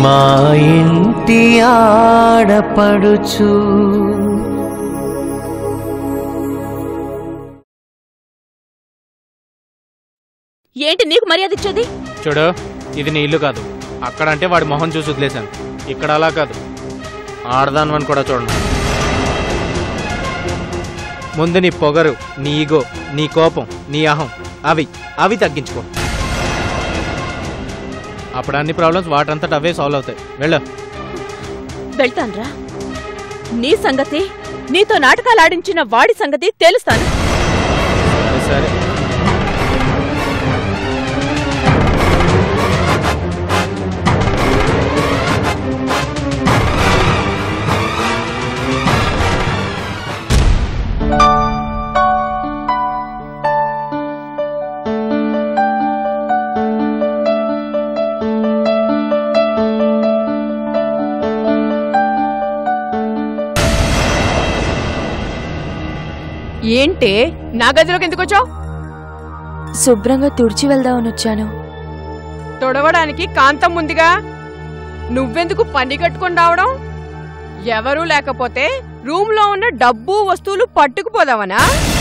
మా ఇంటి ఆడపడుచు. ఏంటి నీకు మర్యాద ఇచ్చేది? చూడు, ఇది నీ ఇల్లు కాదు. అక్కడంటే వాడి మొహం చూసి వదిలేశాను. ఇక్కడ అలా కాదు. ఆడదానమని కూడా చూడండి. ముందు నీ పొగరు, నీ ఈగో, నీ కోపం, నీ అహం అవి తగ్గించుకో. అప్పుడు అన్ని ప్రాబ్లమ్స్ వాటంతట అవే సాల్వ్ అవుతాయి. వెళ్తాన్రా. నీ సంగతి, నీతో నాటకాలు ఆడించిన వాడి సంగతి తెలుస్తాను. సరే. ఏంటే నా గదిలోకి ఎందుకు వచ్చావు? శుభ్రంగా తుడిచి వెళ్దామని వచ్చాను. తొడవడానికి కాంతం ఉందిగా, నువ్వెందుకు పని కట్టుకొని రావడం? ఎవరూ లేకపోతే రూమ్ లో ఉన్న డబ్బు వస్తువులు పట్టుకుపోదావనా?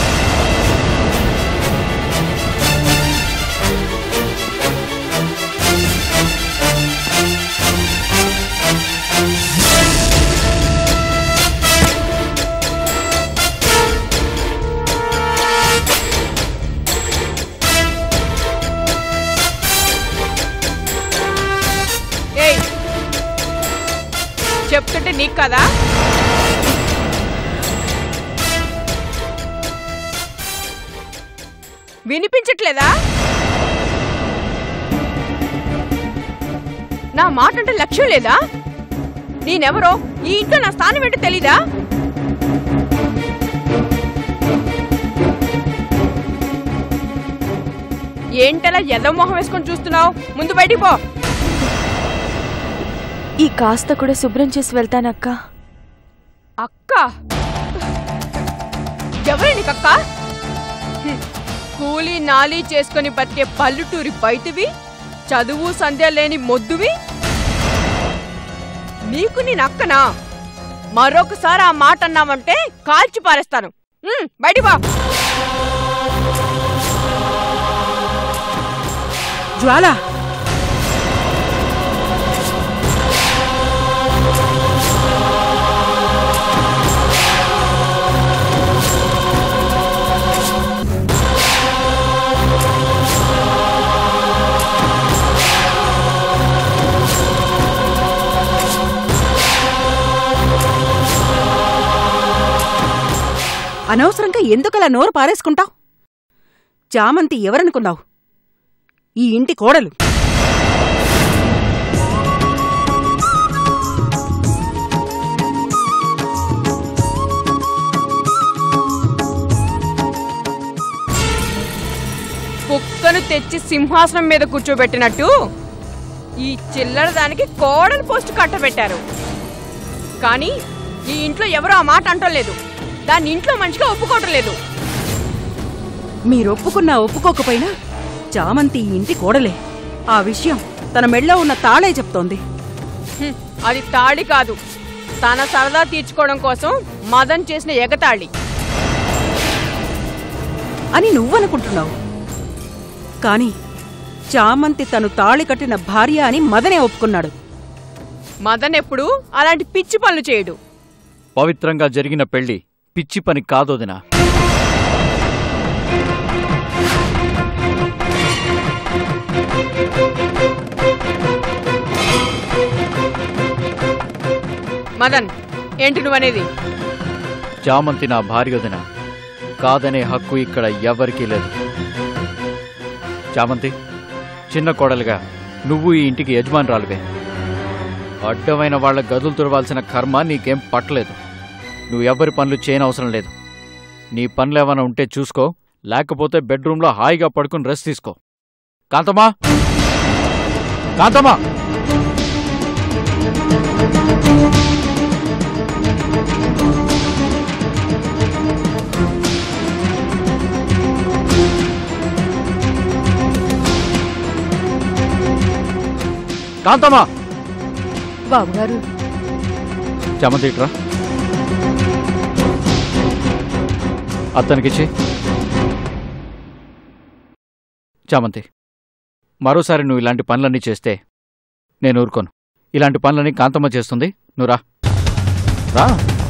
చెప్తుంటే నీకు కదా? వినిపించట్లేదా? నా మాట అంటే లక్ష్యం లేదా? నేనెవరో, ఈ ఇంట్లో నా స్థానం ఏంటో తెలీదా? ఏంటలా ఎదో మొహం వేసుకొని చూస్తున్నావు? ముందు బయటికి పో. ఈ కాస్త కూడా శుభ్రం చేసి వెళ్తానక్క. అక్క? ఎవరే నీకక్క? కూలీ నాలీ చేసుకుని బతికే పల్లెటూరి బయటివి, చదువు సంధ్య లేని మొద్దువి. నీకు నేనక్కనా? మరొకసారి ఆ మాట అన్నావంటే కాల్చి పారేస్తాను. బయటికి పో. జ్వాల, అనవసరంగా ఎందుకలా నోరు పారేసుకుంటావు? చామంతి ఎవరనుకున్నావు? ఈ ఇంటి కోడలు. కుక్కను తెచ్చి సింహాసనం మీద కూర్చోబెట్టినట్టు ఈ చిల్లర దానికి కోడలు పోస్ట్ కట్టబెట్టారు. కానీ ఈ ఇంట్లో ఎవరో ఆ మాట అంటలేదు. దాన్ని ఇంట్లో మంచిగా ఒప్పుకోవటం లేదు. మీరొప్పుకున్నా ఒప్పుకోకపోయినా చామంతి ఈ ఇంటి కోడలే. ఆ విషయం తన మెళ్ళో ఉన్న తాళే చెప్తోంది. అది తాళి కాదు, తన సరదా తీర్చుకోవడం కోసం మదన్ చేసిన ఎగతాళి అని నువ్వనుకుంటున్నావు. కాని చామంతి తను తాళి కట్టిన భార్య అని మదనే ఒప్పుకున్నాడు. మదన్ ఎప్పుడు అలాంటి పిచ్చి పనులు చేయడు. పవిత్రంగా జరిగిన పెళ్లి పిచ్చి పని కాదోదినా. మదన్, ఏంటి నువ్వనేది? చామంతి నా భార్యదిన, కాదనే హక్కు ఇక్కడ ఎవరికీ లేదు. చామంతి, చిన్న కోడలుగా నువ్వు ఈ ఇంటికి యజమానురాలువే. అడ్డమైన వాళ్ల గదులు తుడవాల్సిన కర్మ నీకేం పట్టలేదు. నువ్వు ఎవ్వరి పనులు చేయనవసరం లేదు. నీ పనులేమైనా ఉంటే చూసుకో, లేకపోతే బెడ్రూమ్లో హాయిగా పడుకుని రెస్ట్ తీసుకో. కాంతమ్మా, కాంతమ్మా! కాంతమ్మా, బాబుగారు చామంతి ఇట్రా. అతనికిచ్చి. చామంతి, మరోసారి నువ్వు ఇలాంటి పనులన్నీ చేస్తే నేను ఊరుకోను. ఇలాంటి పనులన్నీ కాంతమ్మ చేస్తుంది. నువ్వు రా రా.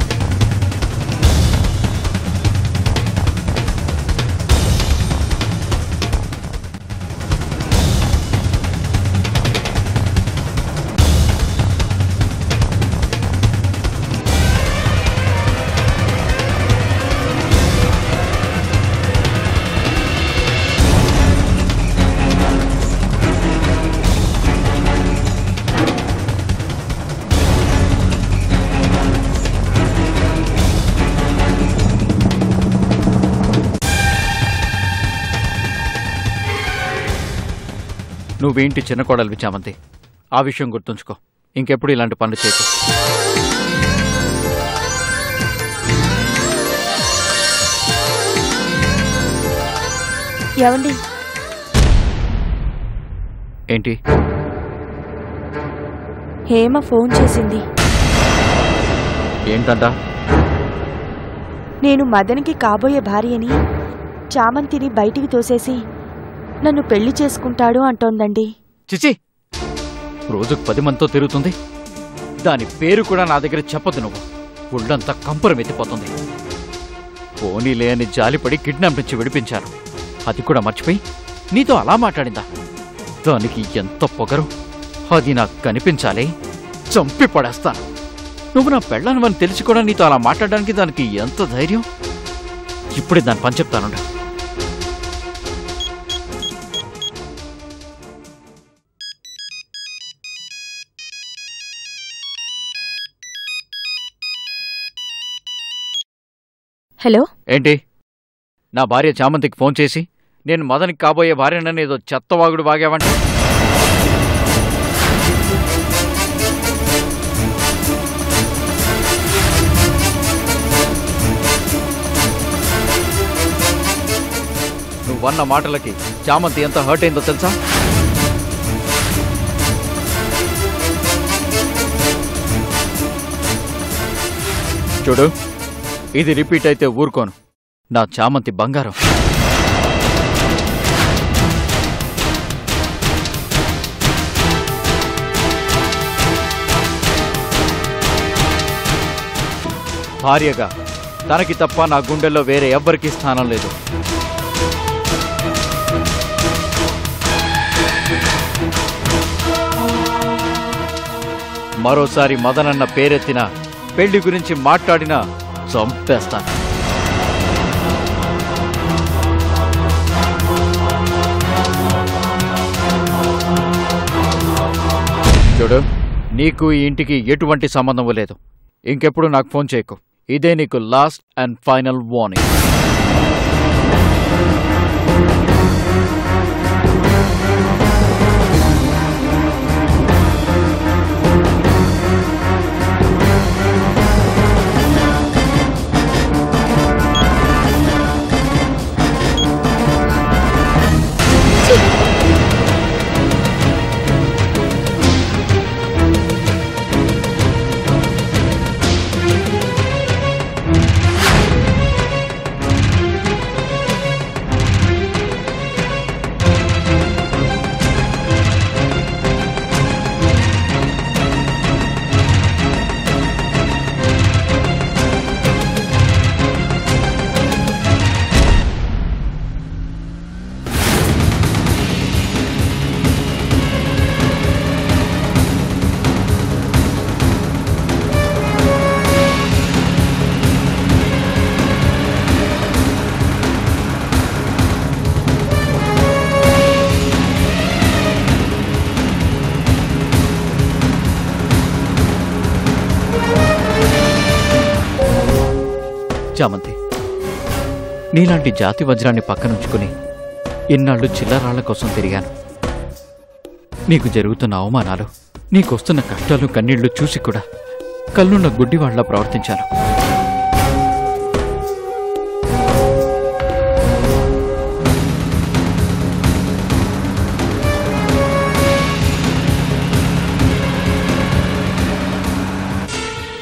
నువ్వేంటి చిన్న కోడలివి చామంతి, ఆ విషయం గుర్తుంచుకో. ఇంకెప్పుడు ఇలాంటి పనులు చేయకు. ఏమండి? ఏంటి? హేమ ఫోన్ చేసింది. ఏంటంట? నేను మదన్కి కాబోయే భార్యని, చామంతిని బయటికి తోసేసి నన్ను పెళ్లి చేసుకుంటాడు అంటోందండి. చిచి, రోజుకు 10 మందితో తిరుగుతుంది. దాని పేరు కూడా నా దగ్గర చెప్పదు. నువ్వు ఒళ్ళంతా కంపరం ఎత్తిపోతుంది. పోనీలే అని జాలిపడి కిడ్నాప్ నుంచి విడిపించాను. అది కూడా మర్చిపోయి నీతో అలా మాట్లాడిందా? దానికి ఎంత పొగరు! అది నాకు కనిపించాలి, చంపి పడేస్తాను. నువ్వు నా పెళ్ళానివని తెలిసి కూడా నీతో అలా మాట్లాడడానికి దానికి ఎంత ధైర్యం! ఇప్పుడే దాని పని చెప్తానుండా. హలో. ఏంటి? నా భార్య చామంతికి ఫోన్ చేసి నేను మదనికి కాబోయే భార్యనని ఏదో చెత్తవాగుడు వాగావంట. నువ్వన్న మాటలకి చామంతి ఎంత హర్ట్ అయిందో తెలుసా? చూడు, ఇది రిపీట్ అయితే ఊరుకోను. నా చామంతి బంగారం. భార్యగా తనకి తప్ప నా గుండెల్లో వేరే ఎవ్వరికీ స్థానం లేదు. మరోసారి మదనన్న పేరెత్తిన, పెళ్లి గురించి మాట్లాడినా చంపేస్తాను. చూడు, నీకు ఈ ఇంటికి ఎటువంటి సంబంధం లేదు. ఇంకెప్పుడు నాకు ఫోన్ చేయకు. ఇదే నీకు లాస్ట్ అండ్ ఫైనల్ వార్నింగ్. చామంతి, నీలాంటి జాతి వజ్రాన్ని పక్కనుంచుకుని ఇన్నాళ్ళు చిల్లరాళ్ల కోసం తిరిగాను. నీకు జరుగుతున్న అవమానాలు, నీకొస్తున్న కష్టాలు కన్నీళ్లు చూసి కూడా కళ్ళున్న గుడ్డివాళ్లా ప్రవర్తించాను.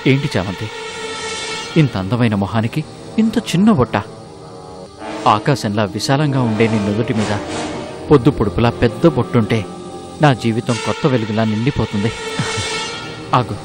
ఏంటి చామంతి, ఇంత అందమైన మొహానికి ఇంత చిన్న బొట్ట? ఆకాశంలా విశాలంగా ఉండే నీ నుదుటి మీద పొద్దు పొడుపులా పెద్ద బొట్టుంటే నా జీవితం కొత్త వెలుగులా నిండిపోతుంది. ఆగు.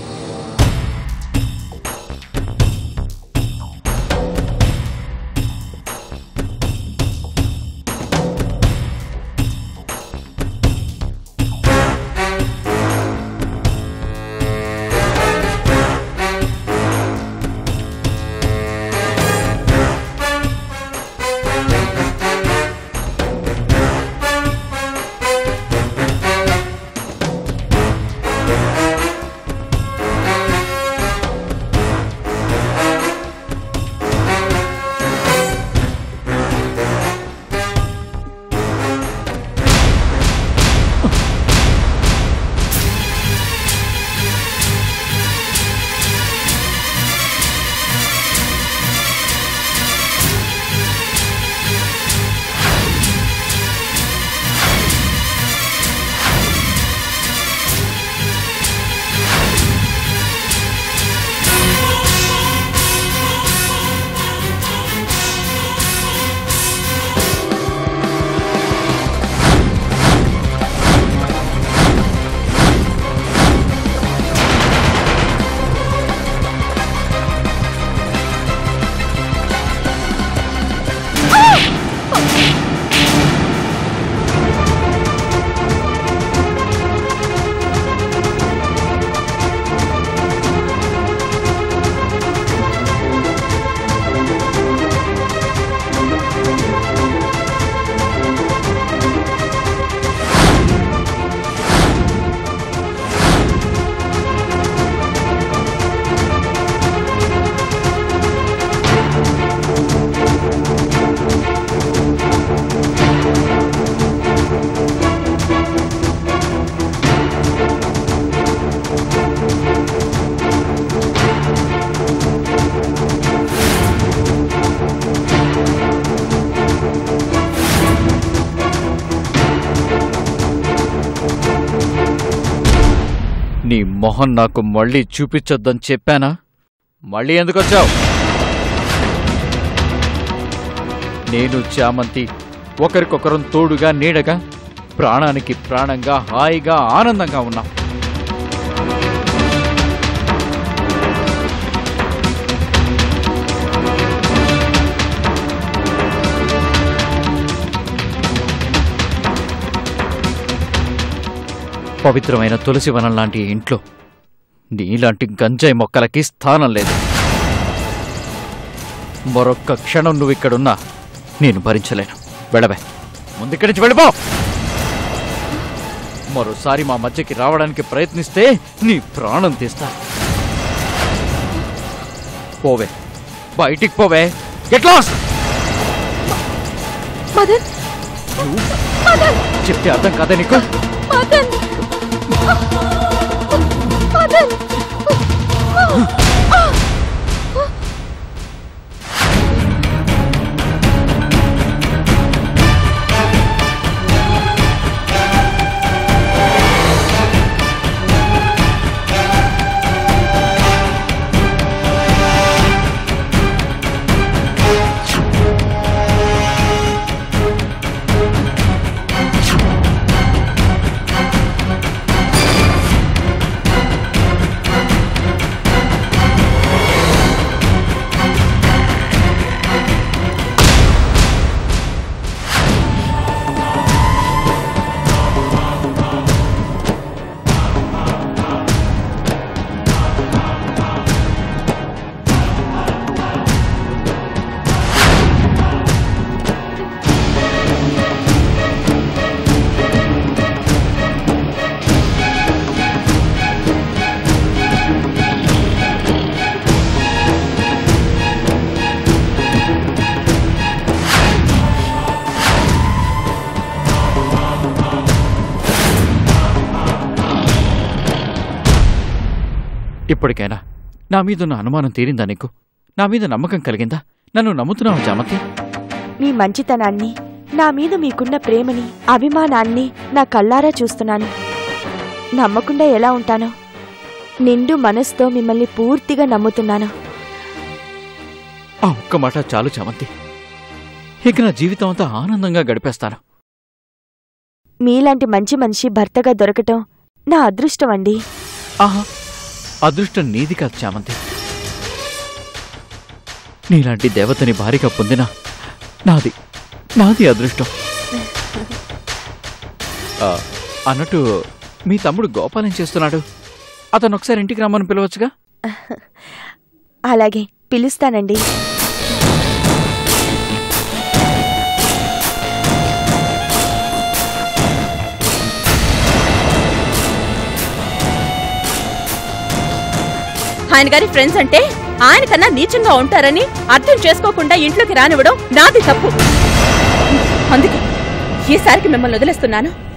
నీ మొహం నాకు మళ్ళీ చూపించొద్దని చెప్పానా? మళ్ళీ ఎందుకొచ్చావు? నేను చామంతి ఒకరికొకరం తోడుగా నీడగా ప్రాణానికి ప్రాణంగా హాయిగా ఆనందంగా ఉన్నాం. పవిత్రమైన తులసి వనం లాంటి ఇంట్లో నీలాంటి గంజాయి మొక్కలకి స్థానం లేదు. మరొక్క క్షణం నువ్వు ఇక్కడున్నా నేను భరించలేను. వెళ్ళవే, ముందుక్కడి నుంచి వెళ్ళిపో. మరోసారి మా మధ్యకి రావడానికి ప్రయత్నిస్తే నీ ప్రాణం తీస్తా. పోవే, బయటికి పోవే. Get lost. చెప్తే అర్థం కాదా నీకు? ఇప్పటికైనా నా మీదున్న అనుమానం తీరిందా నీకు? నా మీద నమ్మకం కలిగిందా? నన్ను నమ్ముతున్నావు చామంతి? మీ మంచితనాన్ని, నా మీద మీకున్న ప్రేమని, అభిమానాన్ని నా కళ్ళారా చూస్తున్నాను. నమ్మకుండా ఎలా ఉంటానో నిండు మనసుతో మిమ్మల్ని పూర్తిగా నమ్ముతున్నాను. ఆ ఒక్క మాట చాలు చామంతి. ఇక నా జీవితం అంతా ఆనందంగా గడిపేస్తాను. మీలాంటి మంచి మనిషి భర్తగా దొరకటం నా అదృష్టం అండి. ఆహా, అదృష్టం నీది కాదు చామంతి. నీలాంటి దేవతని భారీగా పొందిన నాది అదృష్టం. అన్నట్టు మీ తమ్ముడు గోపాల్ ఏం చేస్తున్నాడు? అతను ఒకసారి ఇంటికి రమ్మని పిలవచ్చుగా? అలాగే, పిలుస్తానండి. ఆయన గారి ఫ్రెండ్స్ అంటే ఆయన కన్నా నీచంగా ఉంటారని అర్థం చేసుకోకుండా ఇంట్లోకి రానివ్వడం నాది తప్పు. అందుకే ఈసారికి మిమ్మల్ని వదిలేస్తున్నాను.